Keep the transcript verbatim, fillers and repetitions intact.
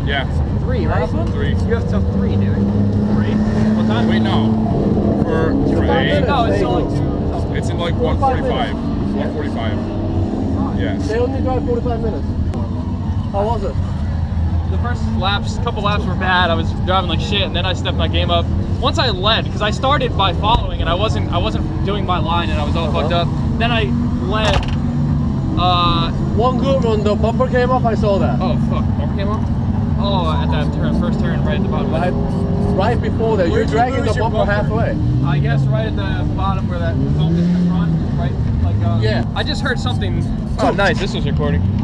Yeah. Three, right? Three. You have till three, dude. Three? What time? Wait, no. For, for eight. No, it's still like two. It's in like one forty-five. one forty-five. Yes. They only drive forty-five minutes. How was it? The first laps, couple laps were bad. I was driving like shit, and then I stepped my game up. Once I led, because I started by following, and I wasn't, I wasn't doing my line, and I was all uh-huh. fucked up. Then I led. Uh, One good run, the bumper came off. I saw that. Oh fuck, bumper came off. Oh, at that turn, first turn, right at the bottom. Right, right before that, you're dragging the bumper, bumper halfway. I guess right at the bottom where that bump is in the front, right? Like, uh, yeah. I just heard something. Oh, nice. This was recording.